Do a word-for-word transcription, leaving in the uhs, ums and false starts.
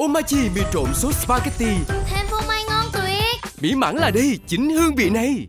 Omachi mì trộn sốt spaghetti. Thêm phô mai ngon tuyệt. Mỹ mãn là đây, chính hương vị này.